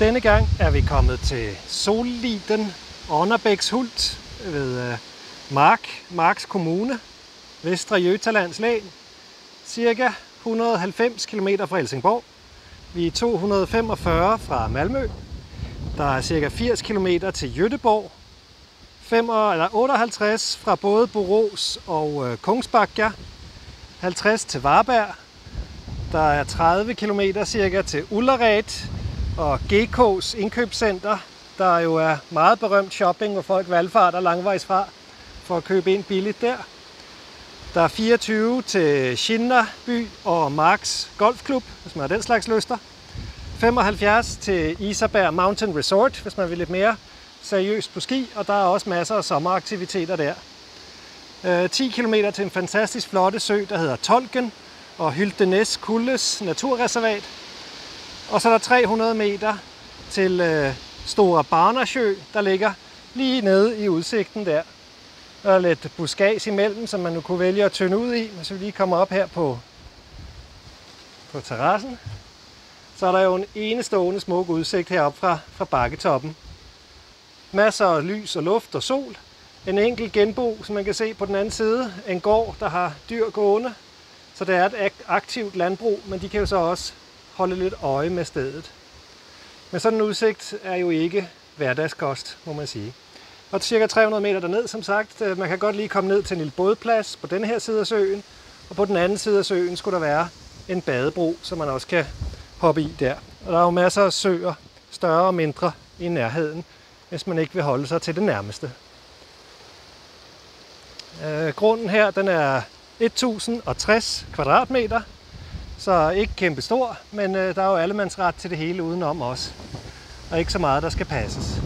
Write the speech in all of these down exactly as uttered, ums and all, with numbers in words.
Denne gang er vi kommet til Solliden Ånnerbäckshult ved Mark, Marks Kommune, Västra Götalands län, cirka et hundrede og halvfems kilometer fra Helsingborg. Vi er to hundrede og femogfyrre fra Malmø. Der er cirka firs kilometer til Göteborg. otteoghalvtreds fra både Borås og Kungsbacka. halvtreds til Varberg. Der er tredive kilometer cirka til Ullared og G K's indkøbscenter, der jo er meget berømt shopping, hvor folk valgfarter langvejs fra for at købe ind billigt der. Der er fireogtyve til Skinnarby og Marks Golfklub, hvis man har den slags lyster. femoghalvfjerds til Isaberg Mountain Resort, hvis man vil lidt mere seriøst på ski, og der er også masser af sommeraktiviteter der. ti kilometer til en fantastisk flotte sø, der hedder Tolken, og Hyltenäs Kulles naturreservat. Og så er der tre hundrede meter til øh, Stora Barnarsjö, der ligger lige nede i udsigten der. Der er lidt buskads imellem, som man nu kunne vælge at tynde ud i, hvis vi lige kommer op her på, på terrassen. Så er der jo en enestående smuk udsigt heroppe fra, fra bakketoppen. Masser af lys og luft og sol. En enkelt genbo, som man kan se på den anden side. En gård, der har dyr gående. Så det er et aktivt landbrug, men de kan jo så også holde lidt øje med stedet. Men sådan en udsigt er jo ikke hverdagskost, må man sige. Og cirka tre hundrede meter derned, som sagt. Man kan godt lige komme ned til en lille bådplads på den her side af søen. Og på den anden side af søen skulle der være en badebro, som man også kan hoppe i der. Og der er jo masser af søer, større og mindre, i nærheden, hvis man ikke vil holde sig til det nærmeste. Øh, grunden her, den er et tusind og tres kvadratmeter, så ikke kæmpe stor, men øh, der er jo allemandsret til det hele udenom os, og ikke så meget, der skal passes.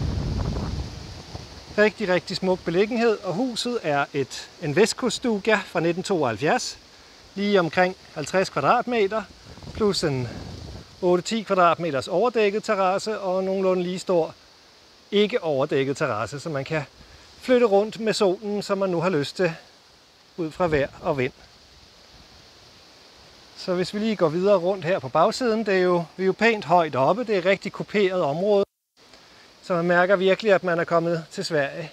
Rigtig, rigtig smuk beliggenhed, og huset er et, en vestkuststuga fra nitten tooghalvfjerds, lige omkring halvtreds kvadratmeter, plus en otte til ti kvadratmeters overdækket terrasse, og nogenlunde lige stor ikke overdækket terrasse, så man kan flytte rundt med solen, som man nu har lyst til, ud fra vejr og vind. Så hvis vi lige går videre rundt her på bagsiden, det er jo, vi er jo pænt højt oppe, det er et rigtig kuperet område, så man mærker virkelig, at man er kommet til Sverige.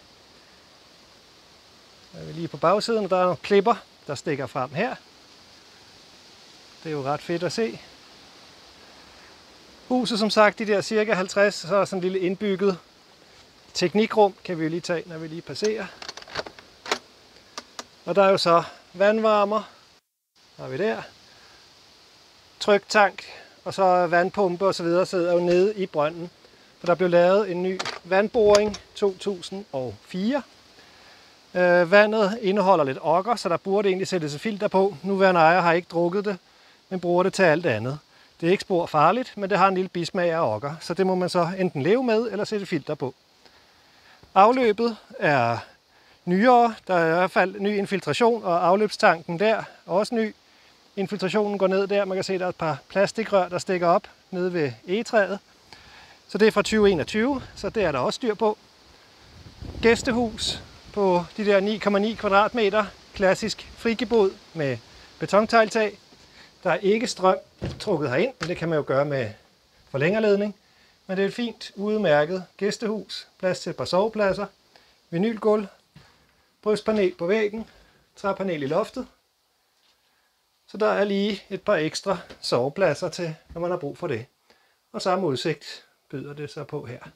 Så er vi lige på bagsiden, og der er nogle klipper, der stikker frem her. Det er jo ret fedt at se. Huset, som sagt, de der cirka halvtreds, så er sådan en lille indbygget teknikrum, kan vi jo lige tage, når vi lige passerer. Og der er jo så vandvarmer, der er vi der, tryktank, og så vandpumpe og så videre sidder jo nede i brønden. For der blev lavet en ny vandboring to tusind og fire. Øh, vandet indeholder lidt okker, så der burde egentlig sættes et filter på. Nuværende ejer har ikke drukket det, men bruger det til alt andet. Det er ikke spor farligt, men det har en lille bismag af okker, så det må man så enten leve med eller sætte filter på. Afløbet er nyere, der er i hvert fald ny infiltration, og afløbstanken der er også ny. Infiltrationen går ned der, man kan se, der er et par plastikrør, der stikker op nede ved egetræet. Så det er fra tyve enogtyve, så det er der også styr på. Gæstehus på de der ni komma ni kvadratmeter, klassisk frigebod med betontegltag. Der er ikke strøm trukket herind, men det kan man jo gøre med forlængerledning. Men det er et fint udmærket gæstehus, plads til et par sovepladser, vinylgulv, brystpanel på væggen, træpanel i loftet. Så der er lige et par ekstra sovepladser til, når man har brug for det. Og samme udsigt byder det sig på her.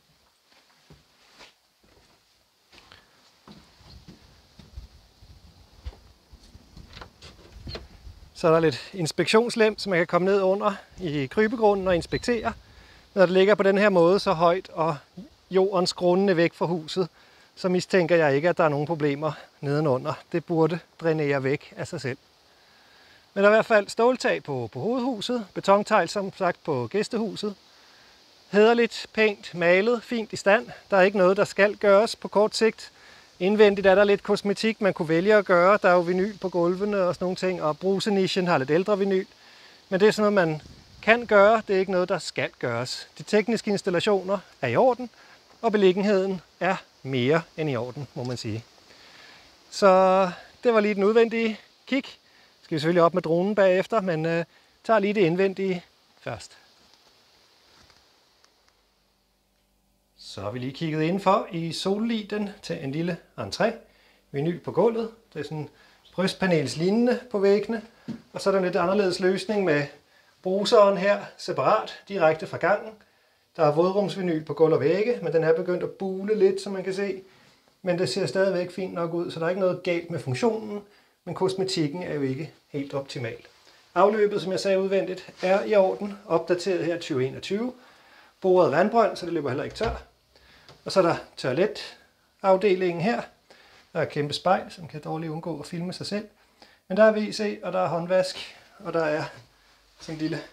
Så er der lidt inspektionslem, så man kan komme ned under i krybegrunden og inspektere. Når det ligger på den her måde så højt, og jordens grunde er væk fra huset, så mistænker jeg ikke, at der er nogen problemer nedenunder. Det burde drænere væk af sig selv. Men der er i hvert fald ståltag på, på hovedhuset, betontegl som sagt på gæstehuset. Hæderligt, pænt, malet, fint i stand. Der er ikke noget, der skal gøres på kort sigt. Indvendigt er der lidt kosmetik, man kunne vælge at gøre. Der er jo vinyl på gulvene og sådan nogle ting, og brusenischen har lidt ældre vinyl. Men det er sådan noget, man kan gøre. Det er ikke noget, der skal gøres. De tekniske installationer er i orden, og beliggenheden er mere end i orden, må man sige. Så det var lige den udvendige kig. Skal vi selvfølgelig op med dronen bagefter, men øh, tager lige det indvendige først. Så har vi lige kigget indenfor i solliden til en lille entré. Vinyl på gulvet. Det er sådan brystpanelslignende på væggene. Og så er der en lidt anderledes løsning med bruseren her separat, direkte fra gangen. Der er vådrumsvinyl på gulv og vægge, men den er begyndt at bule lidt, som man kan se. Men det ser stadigvæk fint nok ud, så der er ikke noget galt med funktionen, men kosmetikken er jo ikke helt optimal. Afløbet, som jeg sagde udvendigt, er i orden, opdateret her tyve enogtyve. Boret vandbrønd, så det løber heller ikke tør. Og så er der toiletafdelingen her. Der er et kæmpe spejl, som kan dårligt undgå at filme sig selv. Men der er W C, og der er håndvask, og der er sådan en lille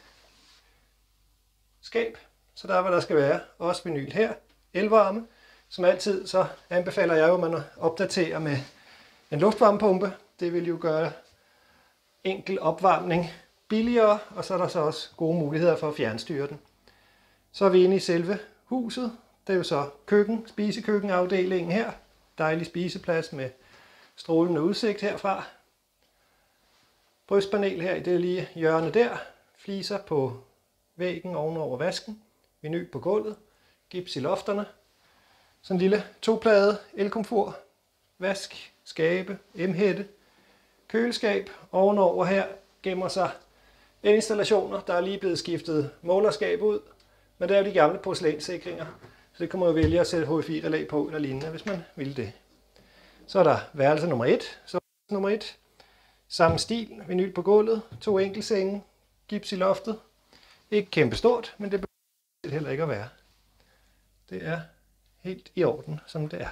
skab. Så der er, hvad der skal være. Også vinyl her. Elvarme. Som altid, så anbefaler jeg jo, at man opdaterer med en luftvarmepumpe. Det vil jo gøre enkel opvarmning billigere, og så er der så også gode muligheder for at fjernstyre den. Så er vi inde i selve huset. Det er jo så køkken, spisekøkkenafdelingen her. Dejlig spiseplads med strålende udsigt herfra. Brystpanel her i det lige hjørne der. Fliser på væggen ovenover vasken. Vinyl på gulvet. Gips i lofterne. Sådan en lille toplade elkomfur. Vask, skabe, emhætte. Køleskab. Ovenover her gemmer sig elinstallationer. Der er lige blevet skiftet målerskab ud. Men det er jo de gamle porcelænssikringer. Så det kan man jo vælge at sætte H F I-relæ på eller lignende, hvis man vil det. Så er der værelse nummer et. Så nummer et. Samme stil, vinyl på gulvet, to enkeltsenge, gips i loftet. Ikke kæmpe stort, men det behøver det heller ikke at være. Det er helt i orden, som det er.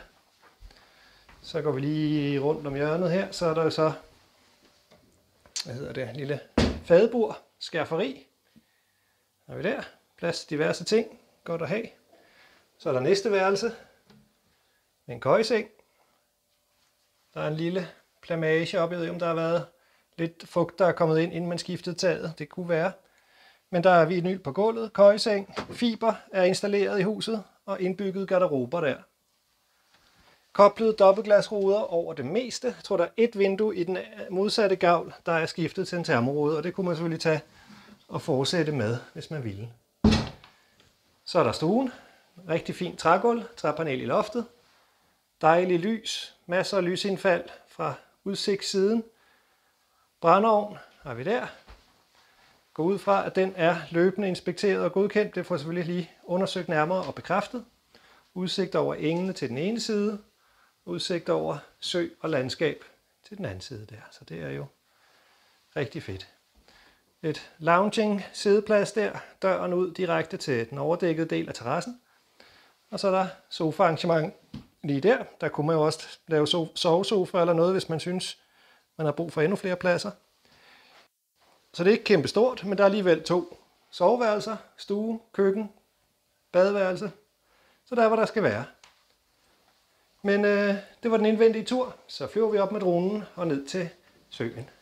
Så går vi lige rundt om hjørnet her, så er der jo så, hvad hedder det, lille fadebord, skærferi. Så er vi der. Plads til diverse ting. Godt at have. Så er der næste værelse med en køjeseng. Der er en lille plamage op. Jeg ved ikke, om der har været lidt fugt, der er kommet ind, inden man skiftede taget. Det kunne være. Men der er vinyl på gulvet, køjeseng, fiber er installeret i huset og indbygget garderober der. Koblet dobbeltglasruder over det meste. Jeg tror, der er et vindue i den modsatte gavl, der er skiftet til en termorude, og det kunne man selvfølgelig tage og fortsætte med, hvis man ville. Så er der stuen. Rigtig fint trægulv, træpanel i loftet. Dejlig lys, masser af lysindfald fra udsigtssiden. Brændeovn har vi der. Gå ud fra, at den er løbende inspekteret og godkendt. Det får selvfølgelig lige undersøgt nærmere og bekræftet. Udsigt over engene til den ene side. Udsigt over sø og landskab til den anden side der. Så det er jo rigtig fedt. Et lounging sideplads der. Døren ud direkte til den overdækkede del af terrassen. Og så er der sofa-arrangement lige der. Der kunne man jo også lave sovesofa eller noget, hvis man synes, man har brug for endnu flere pladser. Så det er ikke kæmpe stort, men der er alligevel to soveværelser, stue, køkken, badeværelse. Så der er, hvor der skal være. Men øh, det var den indvendige tur. Så flyver vi op med dronen og ned til søen.